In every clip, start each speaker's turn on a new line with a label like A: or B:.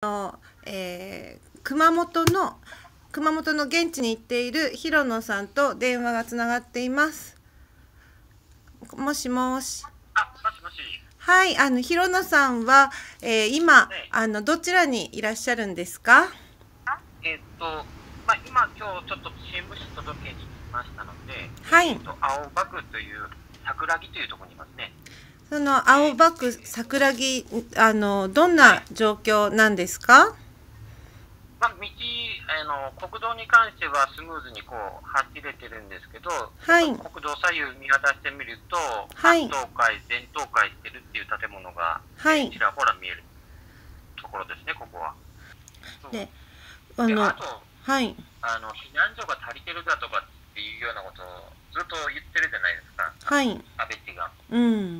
A: の、熊本の現地に行っている広野さんと電話がつながっています。もしもし。
B: もしもし。
A: はい、広野さんは、今、
B: ね、
A: どちらにいらっしゃるんですか？
B: 今日ちょっと新聞紙届けに来ましたので、
A: はい。
B: 青葉区という桜木というところにいますね。
A: その青葉区桜木、どん
B: はい。
A: な状況なんですか？
B: 国道に関してはスムーズにこう走れてるんですけど、
A: はい。
B: 国道左右見渡してみると、
A: はい。
B: 半倒壊、全倒壊してるっていう建物が、
A: はい。
B: ちらほら見えるところですね、ここは。そう
A: で、
B: で、あと、
A: はい。
B: 避難所が足りてるだとかっていうようなことをずっと言ってるじゃないですか、
A: はい。
B: 安倍氏が。
A: うん。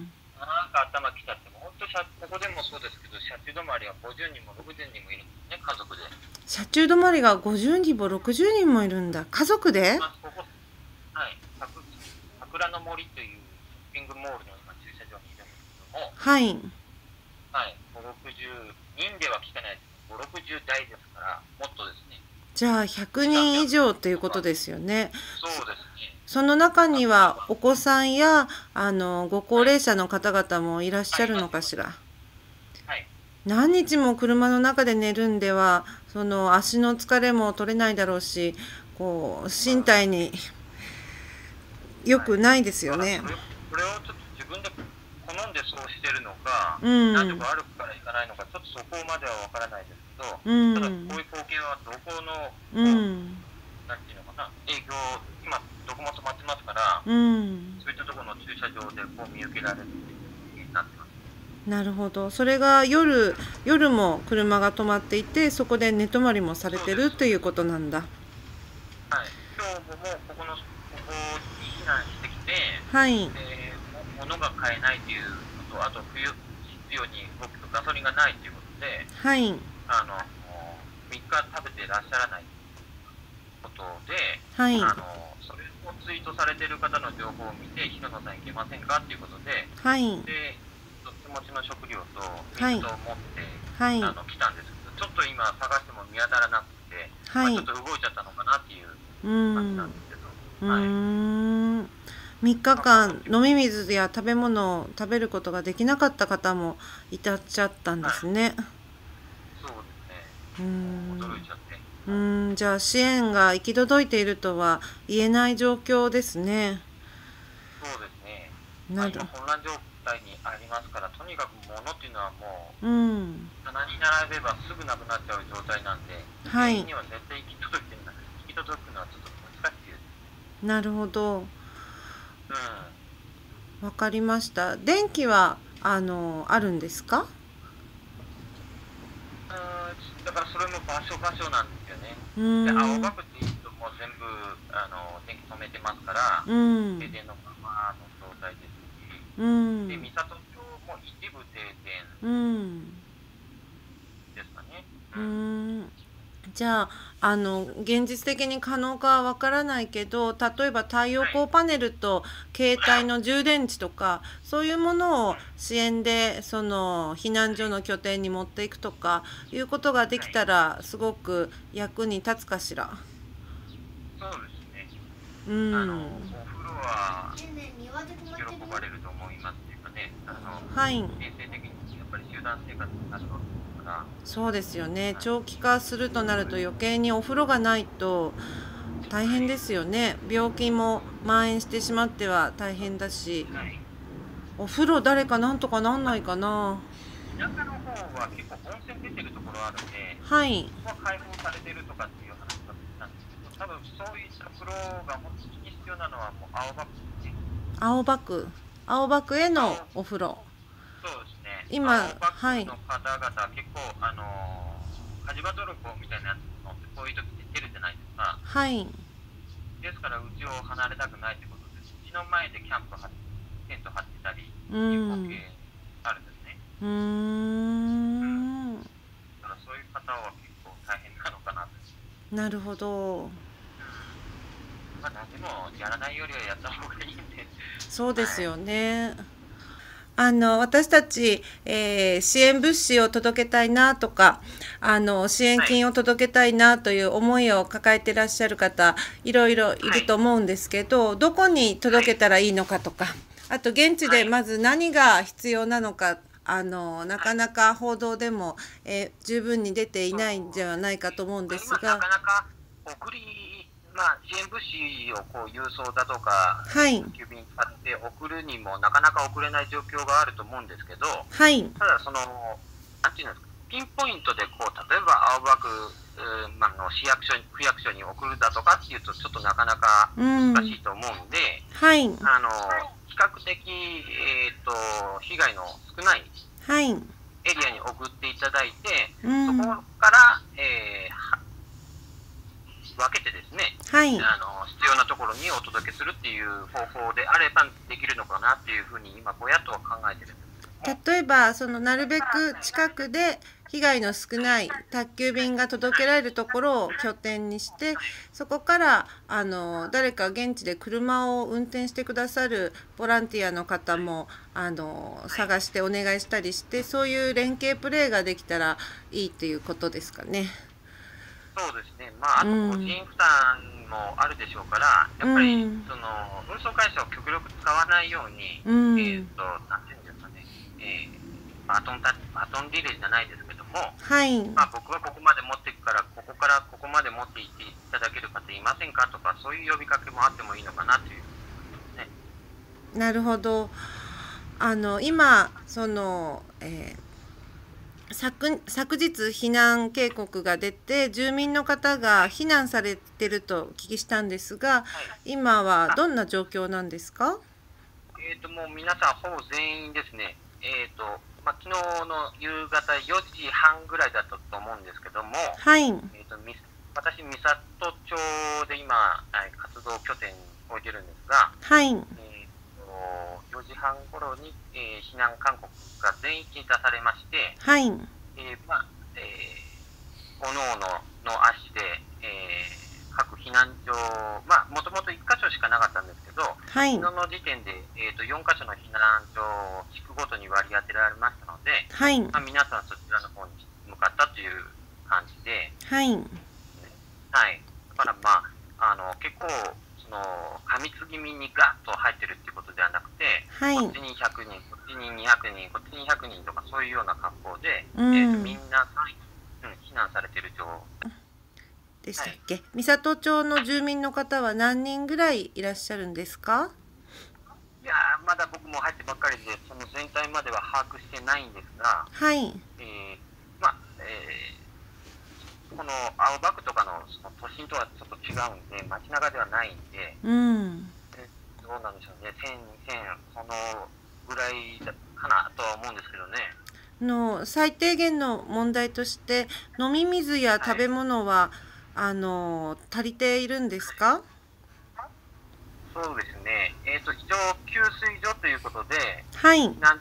B: なんか頭きちゃって、本当、ここでもそうですけど、車中止まりが50人も60人もいるんですね、家族で。
A: 車中止まりが50人も60人もいるんだ。家族で？
B: ここ、はい、桜の森というショッピングモールの今、駐車場にいるんですけども、
A: はい。
B: はい、5、60人では聞かないです。5、60代ですから、もっとですね。
A: じゃあ100人以上ということですよね。
B: そうですね。
A: その中には
B: は
A: お子さんやご高齢
B: い、
A: 者の方々もいらっしゃるのかしら。
B: はい。
A: 何日も車の中で寝るんでは、その足の疲れも取れないだろうし、こう身体に良
B: はい。
A: くないですよ
B: だから
A: ね。
B: これをちょっと自分で好んでそうしてるのか、
A: う
B: なんと
A: ん。
B: か歩くから行かないのか、ちょっとそこまではわからないですけど、
A: う
B: ただこう
A: ん。
B: いう光景はどこの、
A: う
B: こう、
A: ん。
B: なんていうのかな、営業、今、どこも止まってますから、
A: うん。
B: そういったところの駐車場でこう見受けられるっていう風になってます。
A: なるほど。それが夜も車が止まっていて、そこで寝泊まりもされ
B: そうです、
A: てるという
B: そうです。
A: ことなんだ。
B: はい。今日ももうここに避難してきて、
A: はい。
B: 物が買えないというのと、あと冬、必要に動くとガソリンがないということで、
A: はい。
B: あの、3日食べてらっしゃらないことで、
A: はい。
B: それをツイートされている方の情報を見て、広野さん行けませんかということで、
A: はい。
B: 手持ちの食料と
A: はい。
B: 水と持って、
A: はい。
B: 来たんですけど、ちょっと今探しても見当たらなくて、
A: はい。
B: ちょっと動いちゃったのかなっていう
A: う
B: 感じ
A: ん。
B: なんですけど、
A: う
B: はい。
A: ーん。3日間飲み水や食べ物を食べることができなかった方もいらっしゃったんで
B: はい。
A: すね。
B: そうですね。
A: うー
B: もう驚い
A: ん。
B: ちゃって。はい。
A: うーん。じゃあ支援が行き届いているとは言えない状況ですね。
B: そうですね。今
A: なる。
B: 混乱状態にありますから、とにかく物っていうのはも
A: うん。
B: う、棚に並べばすぐなくなっちゃう状態なんで、
A: はい。
B: 全員には絶対行き届くのはちょっと難しいです。
A: なるほど。
B: うん。
A: わかりました。電気は、あるんですか？
B: だからそれも場所なんですよね。
A: う
B: で、青
A: ーん。
B: 葉区っていうともう全部、電気止めてますから、
A: うん。
B: 停電のままの状態ですし、
A: う
B: で、
A: ん。
B: 三郷町も一部停電
A: うん。
B: ですかね。う
A: う
B: ん。
A: ーん。じゃあ、現実的に可能かはわからないけど、例えば太陽
B: はい。
A: 光パネルと携帯の充電池とか、そういうものを
B: うん。
A: 支援で、その避難所の拠点に持っていくとか、いうことができ
B: はい。
A: たら、すごく役に立つかしら。
B: そうですね。
A: うん。
B: お風呂は喜ばれると思いますっていうかね、
A: はい。
B: 衛生的にやっぱり集団生活になるわけですから、
A: そうですよね。
B: はい。
A: 長期化するとなると余計にお風呂がないと大
B: はい。
A: 変ですよね。病気も蔓延してしまっては大変だし、
B: はい。
A: お風呂誰かなんとかなんないかな。
B: 田舎の方は結構温泉出てるところあるんで、
A: はい。
B: そこは開放されてるとかっていう話だったんですけど、多分そういった風呂が本当に必要なのはもう青葉区ですね。
A: 青葉区。青葉区への
B: 青、
A: お風呂。
B: そうですね。
A: 今、
B: 青葉
A: はい。
B: 区の方々結構、火事場泥棒みたいなやつのってこういう時って出るじゃないですか。
A: はい。
B: ですから、うちを離れたくないということで、うちの前でキャンプテント張ってたり
A: う
B: っていう光
A: ん。
B: 景あるんですね。
A: うー
B: うん。
A: ん。
B: だからそういう方は結構大変なのかなと。
A: なるほど。
B: うん。何でもやらないよりはやった方がいいんで、
A: そうです
B: はい。
A: よね。 私たち、支援物資を届けたいなとか、支援金を届けたいなという思いを抱えていらっしゃる方、いろいろいると思うんですけど、どこに届けたらいいのかとか、あと現地でまず何が必要なのか、なかなか報道でも、十分に出ていないんではないかと思うんです
B: 今な
A: が、
B: かなか支援物資を郵送だとか、
A: はい、
B: 郵便使って送るにもなかなか送れない状況があると思うんですけど、
A: はい、
B: ただなんていうんですか、ピンポイントで例えば青葉区、区役所に送るだとかっていうと、ちょっとなかなか難しいと思うんで、
A: はい、
B: 比較的、被害の少ない
A: はい、
B: エリアに送っていただいて、
A: うん
B: そこから、分けてですね、
A: はい、
B: 必要なところにお届けするっていう方法であればできるのかなっていうふうに今ぼやっとは考えてるんですけども、
A: 例えばなるべく近くで被害の少ない宅急便が届けられるところを拠点にして、そこから誰か現地で車を運転してくださるボランティアの方も探してお願いしたりして、そういう連携プレーができたらいいっていうことですかね。
B: そうですね、あと個人負担もあるでしょうから、やっぱり運送会社を極力使わないように、なんていうんですかね、バトンリレーじゃないですけども、
A: はい、
B: 僕はここまで持っていくから、ここからここまで持っていっていただける方いませんかとか、そういう呼びかけもあってもいいのかなというね。
A: なるほど。今昨日避難警告が出て、住民の方が避難されてるとお聞きしたんですが、今はどんな状況なんですか？
B: もう皆さんほぼ全員ですね、昨日の夕方4時半ぐらいだったと思うんですけども、
A: はい、
B: 私、三郷町で今、活動拠点に置いてるんですが、
A: はい、
B: 4時半ごろに、避難勧告が全域に出されまして、
A: はい、
B: 各々の足で、各避難所、もともと1箇所しかなかったんですけど、
A: はい、
B: 昨日の時点で、4箇所の避難所を地区ごとに割り当てられましたので、
A: はい、
B: 皆さんそちらの方に向かったという感じで、
A: はい、
B: はい、だから結構過密気味にガッと入ってるっていうことではなくて、
A: はい、
B: こっちに100人、こっちに200人、こっちに100人とかそういうような格好で、みんな、避難されている状況
A: でしたっけ？三郷町の住民の方は何人ぐらいいらっしゃるんですか？
B: いやまだ僕も入ってばっかりで、その全体までは把握してないんですが、
A: はい、
B: この青葉区とかの都心とはちょっと違うんで、街中ではないんで、どうなんでしょうね、1000、2000、そのぐらいかなとは思うんですけどね。
A: 最低限の問題として、飲み水や食べ物は、足りているんですか？
B: そうですね、一応、給水所ということで、
A: はい、
B: 避難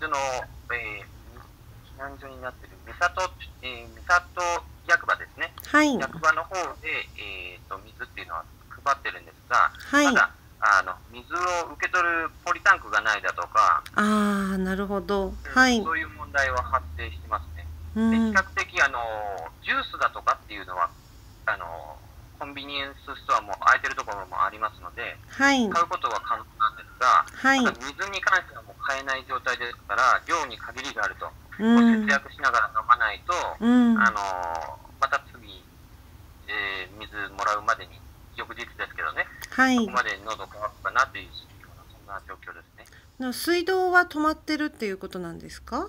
B: 所になっている三郷役場ですね、
A: はい、
B: 役場の方で、水っていうのは配ってるんですが、
A: はい、
B: ただ水を受け取るポリタンクがないだとか、
A: なるほど、はい、
B: そういう問題は発生してますね。で比較的ジュースだとかっていうのはコンビニエンスストアも空いてるところもありますので、
A: はい、
B: 買うことは可能なんですが、
A: はい、
B: ただ水に関してはもう買えない状態ですから、量に限りがあると、節約しながら飲まないと、また次、水もらうまでに、翌日ですけどね、
A: はい、
B: そこまで喉乾くかなという、そんな状況ですね。
A: 水道は止まってるっていうことなんですか？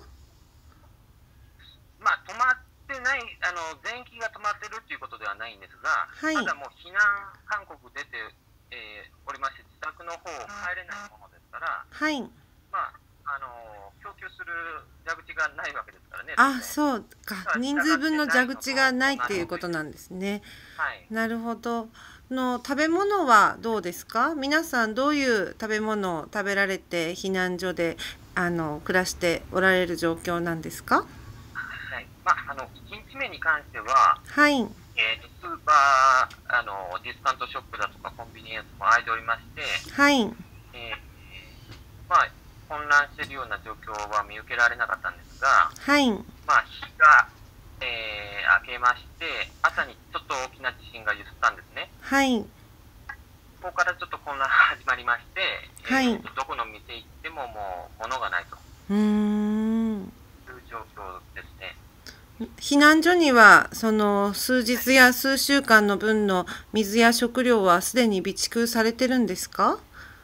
B: 止まってない、全域が止まってるっていうことではないんですが、
A: はい、
B: ただもう避難勧告出て、おりまして、自宅の方帰れないものですから、
A: はい、
B: 供給する蛇口がないわけですからね。
A: そうか、人数分の蛇口がないっていうことなんですね。
B: はい、
A: なるほど。食べ物はどうですか？皆さんどういう食べ物を食べられて避難所で暮らしておられる状況なんですか？
B: はい、1日目に関しては、
A: はい、
B: スーパー、ディスカウントショップだとかコンビニエンスも空いておりまして、
A: はい、
B: 本混乱しているような状況は見受けられなかったんですが、
A: はい。
B: 日が、明けまして、朝にちょっと大きな地震が揺すったんですね。
A: はい。
B: ここからちょっと混乱が始まりまして、
A: はい。
B: どこの店行ってももう物がないという状況ですね。
A: 避難所にはその数日や数週間の分の水や食料はすでに備蓄されてるんですか？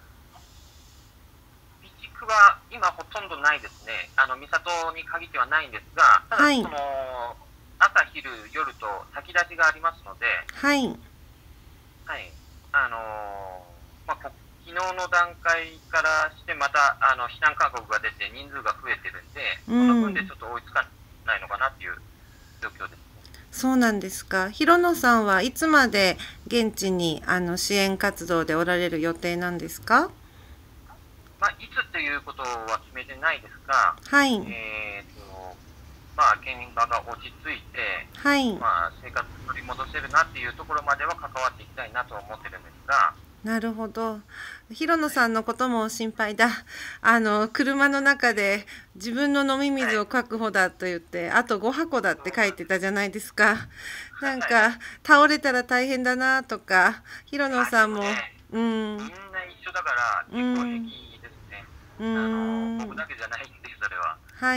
B: 備蓄は今ほとんどないですね。三郷に限ってはないんですが、ただ
A: はい。
B: その朝昼夜と先立ちがありますので、
A: はい。
B: はい、昨日の段階からしてまた避難勧告が出て人数が増えてるんで、その分でちょっと追いつかないのかなっていう状況ですね。
A: そうなんですか。広野さんはいつまで現地に支援活動でおられる予定なんですか？
B: いつということは決めてないですが、
A: はい。
B: 現場が落ち着いて、
A: はい。
B: 生活を取り戻せるなっていうところまでは関わっていきたいなと思ってるんですが。
A: なるほど。広野さんのことも心配だ。車の中で自分の飲み水を確保だと言って、あと5箱だって書いてたじゃないですか。なんか、倒れたら大変だなとか、広野さんも、
B: みんな一緒だから結構平気ですね。僕だけじゃないんで、それは。
A: はい。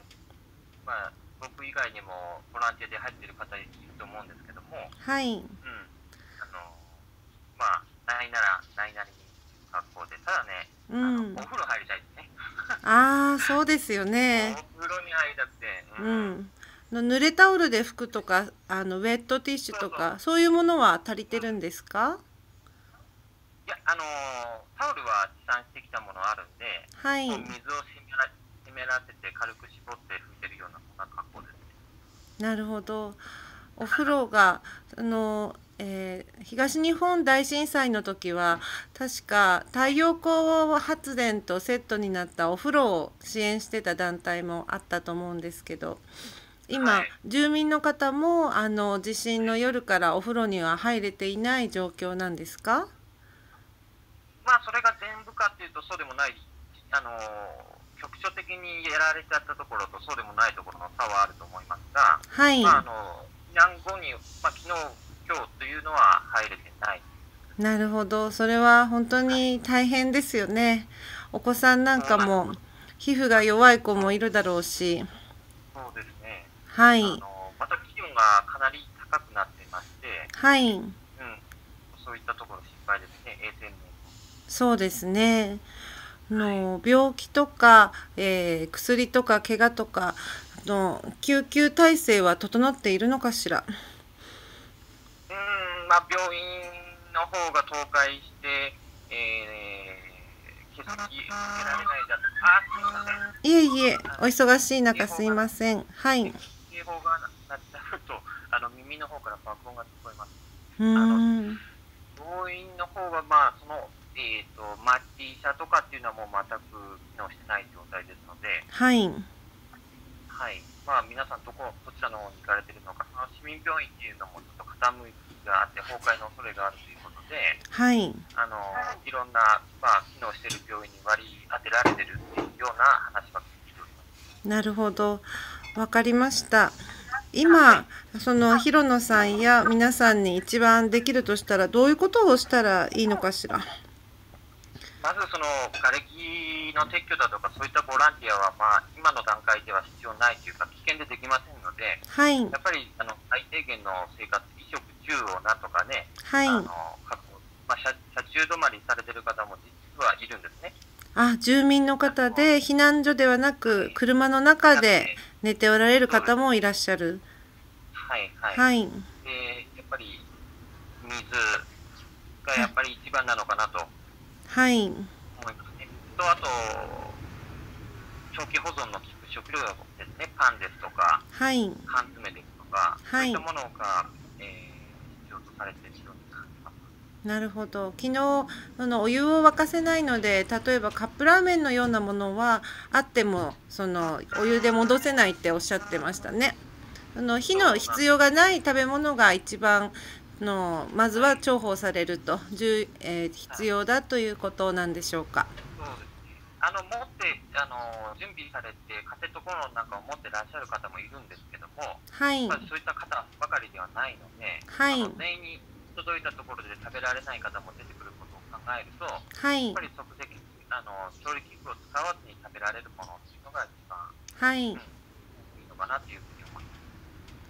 B: 僕以外にもボランティアで入ってる方いると思うんですけども、
A: はい。
B: ないならないなりに学校で、ただね、お風呂入りたいですね。
A: ああ、そうですよね。
B: お風呂に入りたくて。
A: 濡れタオルで拭くとか、ウェットティッシュとか、そういうものは足りてるんですか？
B: いや、タオルは持参してきたものあるんで、
A: はい。
B: 水を湿らせて軽く絞って拭いてるような、そんな格好ですね。
A: なるほど。お風呂が東日本大震災の時は確か太陽光発電とセットになったお風呂を支援してた団体もあったと思うんですけど、今、住民の方も地震の夜からお風呂には入れていない状況なんですか？
B: それが全部かっていうとそうでもない、局所的にやられちゃったところとそうでもないところの差はあると思いますが、
A: はい。
B: 避難後に、昨日、今日というのは入れてない。
A: なるほど。それは本当に大変ですよね。お子さんなんかも皮膚が弱い子もいるだろうし。
B: そうですね。
A: はい。
B: また気温がかなり高くなってまして、
A: はい。
B: そういったところ心配ですね、衛生面。
A: そうですね。病気とか、薬とか怪我とかの救急体制は整っているのかしら。
B: 病院の方が倒壊して、欠席受けられないだとか、すみません。
A: いえいえ、お忙しい中すいません。はい。
B: 警報が鳴っちゃうと、耳の方から爆音が聞こえます。病院の方は、マッチ車とかっていうのはもう全く機能してない状態ですので、
A: はい。
B: はい。皆さんどちらの方に行かれてるのか、その市民病院っていうのもちょっと傾きがあって崩壊の恐れがあるということで、
A: はい。
B: いろんな、機能している病院に割り当てられてるっていうような話が聞いております。
A: なるほど。わかりました。今、その広野さんや皆さんに一番できるとしたら、どういうことをしたらいいのかしら。
B: まずその瓦礫の撤去だとかそういったボランティアは、今の段階では必要ないというか危険でできませんので、
A: はい、
B: やっぱり最低限の生活、衣食住をなんとかね、
A: はい、
B: 車中止まりされてる方も実はいるんですね。
A: 住民の方で避難所ではなく車の中で寝ておられる方もいらっしゃる。
B: はいはい。
A: はい。
B: でやっぱり水がやっぱり一番なのかなと。
A: はい。
B: 思いますね。あと、長期保存の効く食料ですね、パンですとか、
A: はい、
B: 缶詰ですとか、
A: はい、
B: そういったものが、必要とされているように感じます。
A: なるほど。昨日お湯を沸かせないので、例えばカップラーメンのようなものはあってもお湯で戻せないっておっしゃってましたね。火の必要がない食べ物が一番まずは重宝されると、必要だということなんでしょうか。
B: そうですね。 持って、準備されて、カセットコンロなんかを持ってらっしゃる方もいるんですけども、
A: はい。
B: やっぱりそういった方ばかりではないので、
A: はい。
B: 全員に届いたところで食べられない方も出てくることを考えると、や
A: はい。
B: っぱり即席、調理器具を使わずに食べられるものっていうのが一番、
A: はい。
B: いいのかなっていうふうに思います。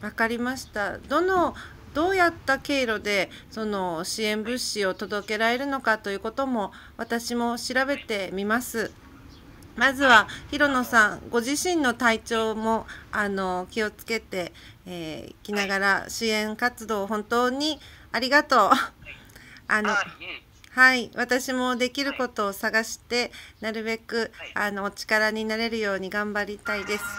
A: わかりました。どうやった経路でその支援物資を届けられるのかということも私も調べてみます。まずは広野さんご自身の体調も気をつけていきながら支援活動本当にありがとう。はい、私もできることを探してなるべくお力になれるように頑張りたいです。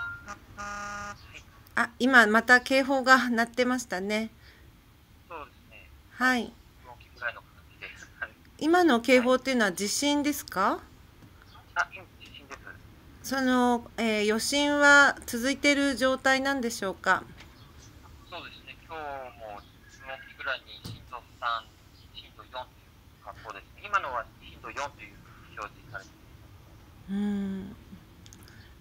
A: 今また警報が鳴ってましたね。
B: そうですね。
A: はい。今の警報っていうのは地震ですか？
B: 今地震です。
A: その、余震は続いている状態なんでしょうか？
B: そうですね。今日も動きぐらいに震度3、震度4という格好ですね。今のは震度4という表示されています。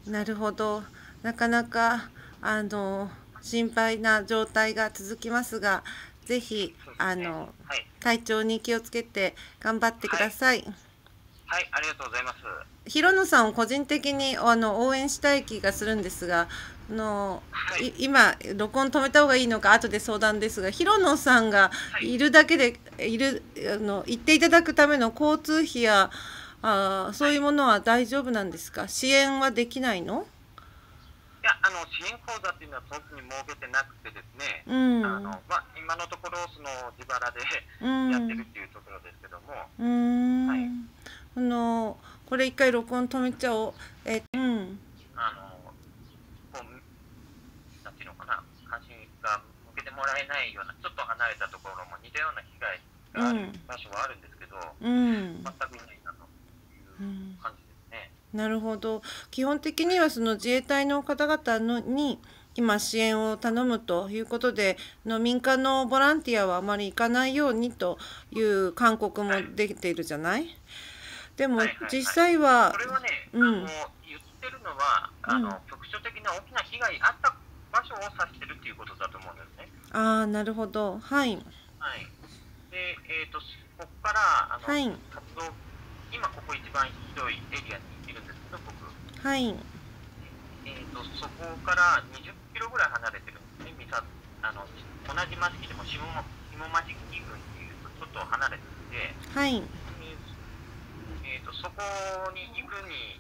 A: なるほど。なかなか心配な状態が続きますが、ぜひ体調に気をつけて頑張ってください。
B: はい、ありがとうございます。
A: 広野さんを個人的に応援したい気がするんですが、今録音止めた方がいいのか後で相談ですが、広野さんがいるだけで行っていただくための交通費やそういうものは大丈夫なんですか？支援はできないの？
B: いや、支援講座っていうのは特に設けてなくてですね、今のところ自腹でやってるっていうところですけども、はい、
A: これ一回録音止めちゃおう。
B: なんていうのかな、関心が向けてもらえないような、ちょっと離れたところも似たような被害がある場所はあるんですけど、全くいないなという感じですね。
A: なるほど。基本的にはその自衛隊の方々に今支援を頼むということで民間のボランティアはあまり行かないようにという勧告も出ているじゃない？でも実際は
B: これはね、言ってるのは局所的な大きな被害あった場所を指してるっていうことだと思うんですね。
A: なるほど。はい。
B: はい。で、ここから
A: はい、
B: 活動、今ここ一番ひどいエリアにいるんですけど、僕。
A: はい。
B: そこから20キロぐらい離れてるんですね。同じ町でも下町郡っていうとちょっと離れていて、
A: はい。
B: そこに行くに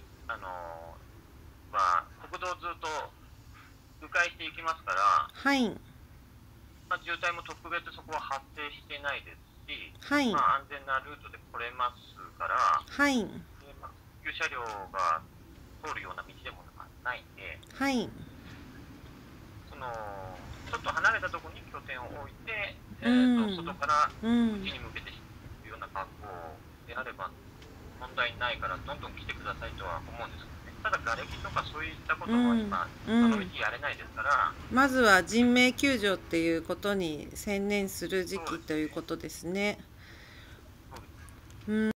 B: 国道をずっと迂回していきますから、
A: はい。
B: 渋滞も特別そこは発生してないですし、
A: はい。
B: 安全なルートで来れますから、
A: はい。
B: 救車両が通るような道でもないんで、
A: はい。
B: ちょっと離れたところに拠点を置いて、外からうちに向けていくような格好であれば問題ないからどんどん来てくださいとは思うんですけどね。ただ瓦礫とかそういったことは今その道やれないですから、
A: まずは人命救助っていうことに専念する時期ということですね。